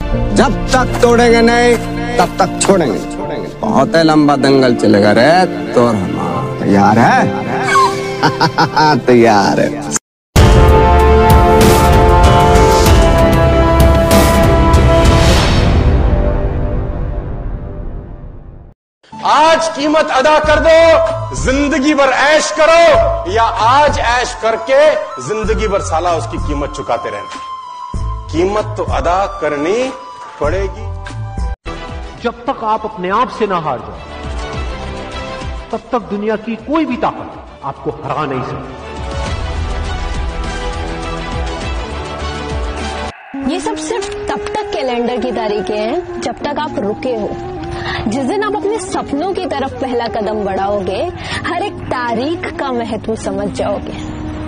जब तक तोड़ेंगे नहीं तब तक छोड़ेंगे। बहुत ही लंबा दंगल चलेगा रे। तो तैयार है? तैयार है। आज कीमत अदा कर दो, जिंदगी भर ऐश करो, या आज ऐश करके जिंदगी भर साला उसकी कीमत चुकाते रहना। कीमत तो अदा करनी पड़ेगी। जब तक आप अपने आप से ना हार जाओ तब तक दुनिया की कोई भी ताकत आपको हरा नहीं सकती। ये सब सिर्फ तब तक कैलेंडर की तारीखें हैं जब तक आप रुके हो। जिस दिन आप अपने सपनों की तरफ पहला कदम बढ़ाओगे, हर एक तारीख का महत्व समझ जाओगे।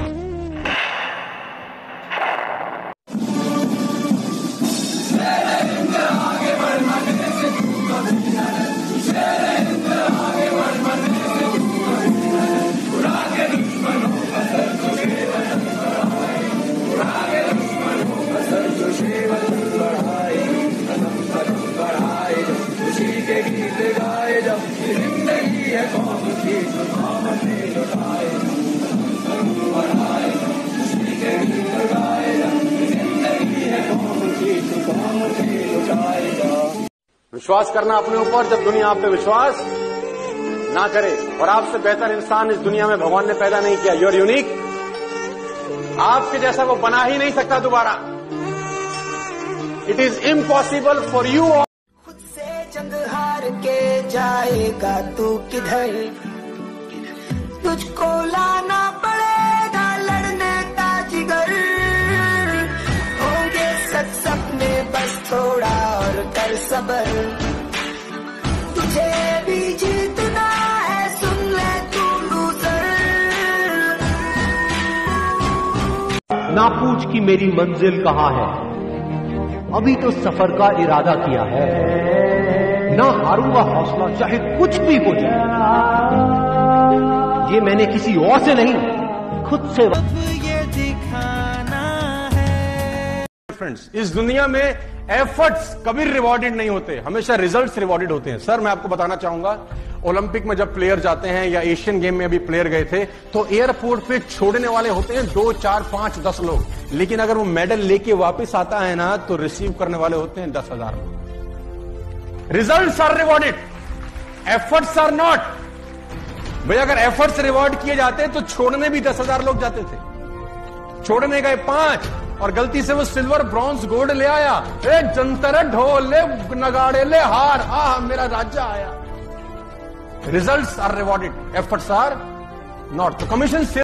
विश्वास करना अपने ऊपर जब दुनिया आप पे विश्वास ना करे। और आपसे बेहतर इंसान इस दुनिया में भगवान ने पैदा नहीं किया। You are unique. आपके जैसा वो बना ही नहीं सकता दोबारा। It is impossible for you. खुद से जंग हार के जाएगा तू किधर, तुझको लाना पड़ेगा लड़ने का जिगर। होंगे सच सपने बस थोड़ा और कर सबर, तुझे भी जीतना है सुन ले तू लूजर। ना पूछ कि मेरी मंजिल कहाँ है, अभी तो सफर का इरादा किया है। ना हारूंगा हौसला चाहे कुछ भी हो जाए। ये मैंने किसी और से नहीं, खुद से। ये दिखाना है। फ्रेंड्स, इस दुनिया में एफर्ट्स कभी रिवॉर्डेड नहीं होते, हमेशा रिजल्ट्स रिवॉर्डेड होते हैं। सर, मैं आपको बताना चाहूंगा, ओलंपिक में जब प्लेयर जाते हैं या एशियन गेम में अभी प्लेयर गए थे, तो एयरपोर्ट पे छोड़ने वाले होते हैं 2, 4, 5, 10 लोग। लेकिन अगर वो मेडल लेके वापस आता है ना, तो रिसीव करने वाले होते हैं 10,000 लोग। Results are rewarded, efforts are not. भाई, अगर एफर्ट्स रिवॉर्ड किए जाते तो छोड़ने भी 10,000 लोग जाते थे। छोड़ने गए 5 और गलती से वो सिल्वर, ब्रॉन्ज, गोल्ड ले आया। ए जंतर, ढोल ले, नगाड़े ले, हार, आह मेरा राज्य आया। Results are rewarded, efforts are not. तो कमीशन से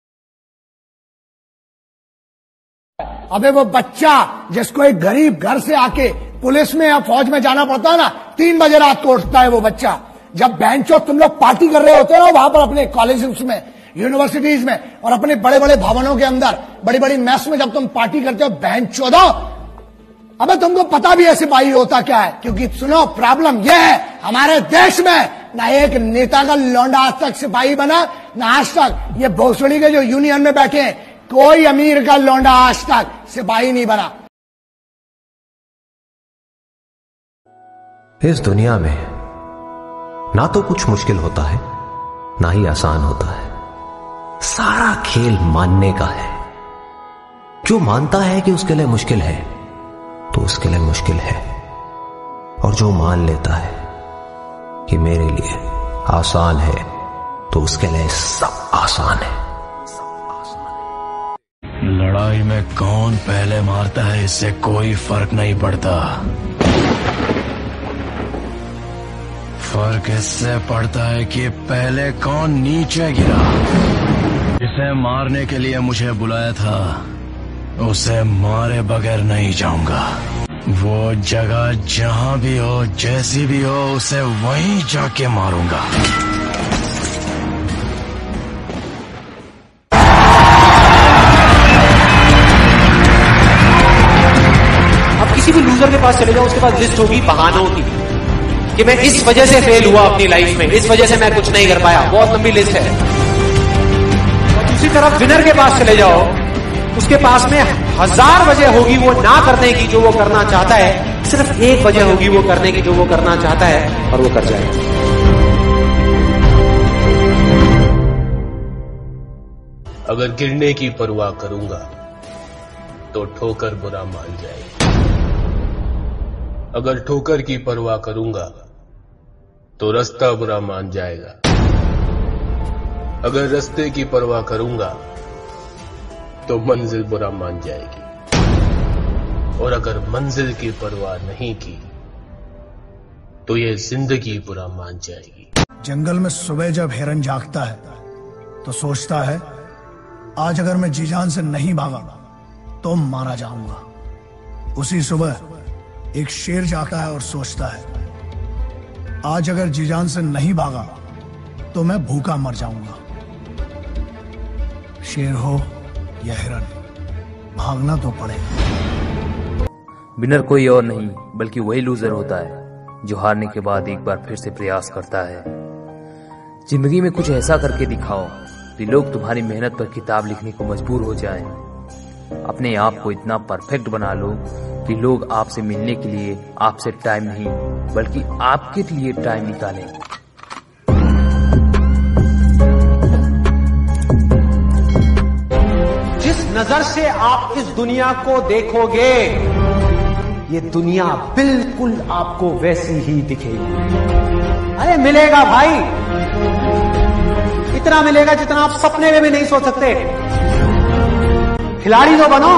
अबे वो बच्चा जिसको एक गरीब घर से आके पुलिस में या फौज में जाना पड़ता है ना, 3 बजे रात को उठता है वो बच्चा। जब बेंचो तुम लोग पार्टी कर रहे होते हो ना वहां पर अपने कॉलेजेस में, यूनिवर्सिटीज में और अपने बड़े बड़े भवनों के अंदर, बड़ी बड़ी मेस में जब तुम पार्टी करते हो, बेंचो दो, अबे तुमको पता भी है सिपाही होता क्या है। क्योंकि सुनो, प्रॉब्लम यह है हमारे देश में, ना एक नेता का लौंडा आज तक सिपाही बना, ना आज तक ये भोसड़ी के जो यूनियन में बैठे हैं, कोई अमीर का लौंडा आज तक सिपाही नहीं बना। इस दुनिया में ना तो कुछ मुश्किल होता है, ना ही आसान होता है। सारा खेल मानने का है। जो मानता है कि उसके लिए मुश्किल है, तो उसके लिए मुश्किल है। और जो मान लेता है कि मेरे लिए आसान है, तो उसके लिए सब आसान है। लड़ाई में कौन पहले मारता है इससे कोई फर्क नहीं पड़ता। फर्क इससे पड़ता है कि पहले कौन नीचे गिरा। जिसे मारने के लिए मुझे बुलाया था, उसे मारे बगैर नहीं जाऊंगा। वो जगह जहां भी हो, जैसी भी हो, उसे वहीं जाके मारूंगा। अब किसी भी लूजर के पास चले जाओ, उसके पास लिस्ट होगी बहानों की कि मैं इस वजह से फेल हुआ अपनी लाइफ में, इस वजह से मैं कुछ नहीं कर पाया। बहुत लंबी लिस्ट है। और दूसरी तरफ विनर के पास चले जाओ, उसके पास में 1000 वजह होगी वो ना करने की जो वो करना चाहता है। सिर्फ एक वजह होगी वो करने की, जो वो करना चाहता है और वो कर जाएगा। अगर गिरने की परवाह करूंगा तो ठोकर बुरा मान जाएगी, अगर ठोकर की परवाह करूंगा तो रास्ता बुरा मान जाएगा, अगर रास्ते की परवाह करूंगा तो मंजिल बुरा मान जाएगी, और अगर मंजिल की परवाह नहीं की तो ये जिंदगी बुरा मान जाएगी। जंगल में सुबह जब हिरन जागता है तो सोचता है आज अगर मैं जी जान से नहीं भागा तो मारा जाऊंगा। उसी सुबह एक शेर जागता है और सोचता है आज अगर जी जान से नहीं भागा तो मैं भूखा मर जाऊंगा। शेर हो या हिरन, भागना तो पड़ेगा। विनर कोई और नहीं बल्कि वही लूजर होता है जो हारने के बाद एक बार फिर से प्रयास करता है। जिंदगी में कुछ ऐसा करके दिखाओ कि लोग तुम्हारी मेहनत पर किताब लिखने को मजबूर हो जाएं। अपने आप को इतना परफेक्ट बना लो कि लोग आपसे मिलने के लिए आपसे टाइम नहीं बल्कि आपके लिए टाइम निकालें। जिस नजर से आप इस दुनिया को देखोगे ये दुनिया बिल्कुल आपको वैसी ही दिखेगी। अरे मिलेगा भाई, इतना मिलेगा जितना आप सपने में भी नहीं सोच सकते। खिलाड़ी तो बनो,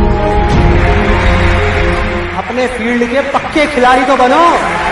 अपने फील्ड के पक्के खिलाड़ी तो बनो।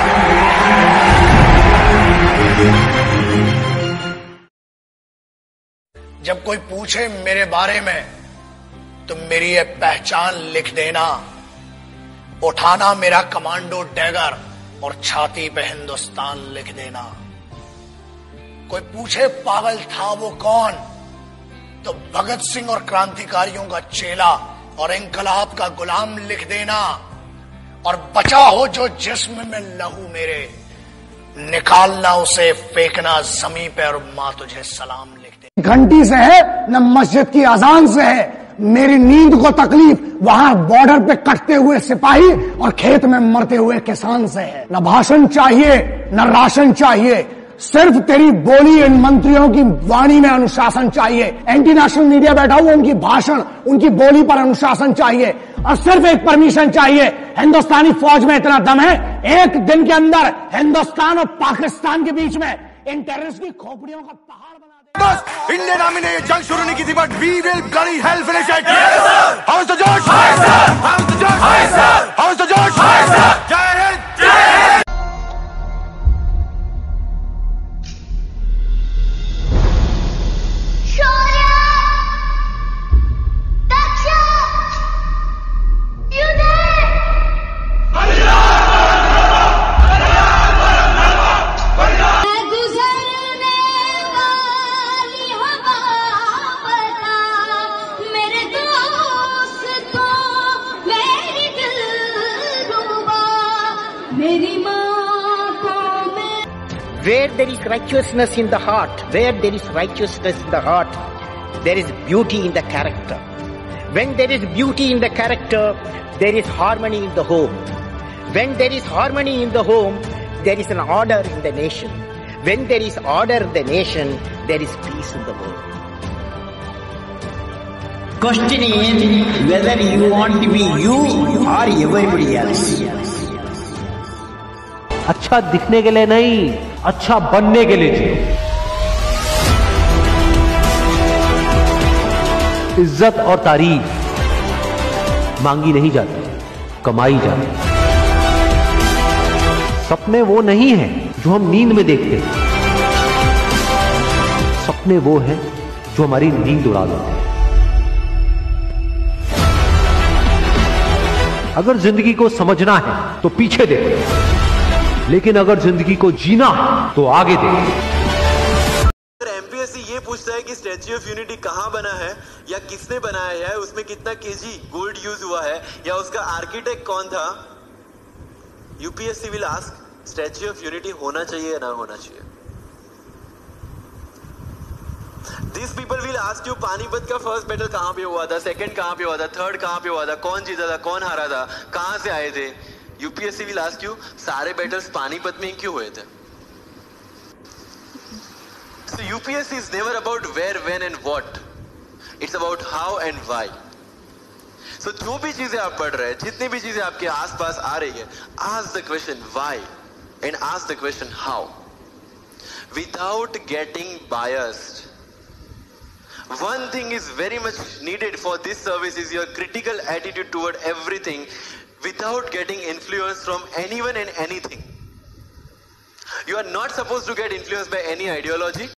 जब कोई पूछे मेरे बारे में तो मेरी ये पहचान लिख देना, उठाना मेरा कमांडो डैगर और छाती पे हिंदुस्तान लिख देना। कोई पूछे पागल था वो कौन, तो भगत सिंह और क्रांतिकारियों का चेला और इंकलाब का गुलाम लिख देना। और बचा हो जो जिस्म में लहू मेरे, निकालना उसे फेंकना जमीन पे और मां तुझे सलाम लिख दे। घंटी से है न मस्जिद की अजान से है, मेरी नींद को तकलीफ वहां बॉर्डर पे कटते हुए सिपाही और खेत में मरते हुए किसान से है। न भाषण चाहिए न राशन चाहिए, सिर्फ तेरी बोली इन मंत्रियों की वाणी में अनुशासन चाहिए। एंटी नेशनल मीडिया बैठा हुआ, उनकी भाषण उनकी बोली पर अनुशासन चाहिए। और सिर्फ एक परमिशन चाहिए, हिंदुस्तानी फौज में इतना दम है एक दिन के अंदर हिंदुस्तान और पाकिस्तान के बीच में इन टेररिस्ट की खोपड़ियों का पहाड़ बना दे। बस इंडियन आर्मी ने ये जंग शुरू नहीं की थी, but we will bloody hell finish it. How is the josh? High sir. How is the josh? High sir. How is the josh? High sir. जय हिंद, जय Hind. Where there is righteousness in the heart, where there is righteousness in the heart, there is beauty in the character. When there is beauty in the character, there is harmony in the home. When there is harmony in the home, there is an order in the nation. When there is order in the nation, there is peace in the world. Question is whether you want to be you or everybody else. अच्छा दिखने के लिए नहीं, अच्छा बनने के लिए जियो। इज्जत और तारीफ मांगी नहीं जाती, कमाई जाती। सपने वो नहीं हैं जो हम नींद में देखते हैं, सपने वो हैं जो हमारी नींद उड़ा देते हैं। अगर जिंदगी को समझना है तो पीछे देखो, लेकिन अगर जिंदगी को जीना तो आगे देखो। एमपीएससी ये पूछता है कि स्टैच्यू ऑफ यूनिटी कहां बना है या किसने बनाया है, उसमें कितना केजी गोल्ड यूज हुआ है या उसका आर्किटेक्ट कौन था, UPSC will ask Statue of Unity होना चाहिए या ना होना चाहिए। This people will ask you Panipat का फर्स्ट बैटल कहां पे हुआ था, सेकंड कहां पे हुआ था, थर्ड कहां पे हुआ था, कौन जीता था, कौन हारा था, कहां से आए थे। यूपीएससी विल आस्क यू सारे बैटल्स पानीपत में क्यों हुए थे? So UPSC is never about where, when and what. It's about how and why. So जो भी चीजें आप पढ़ रहे हैं, जितनी भी चीजें आपके आसपास आ रही है, ask the question why and ask the question how. Without getting biased. One thing is very much needed for this service is your critical attitude toward everything without getting influence from anyone and anything. You are not supposed to get influenced by any ideology.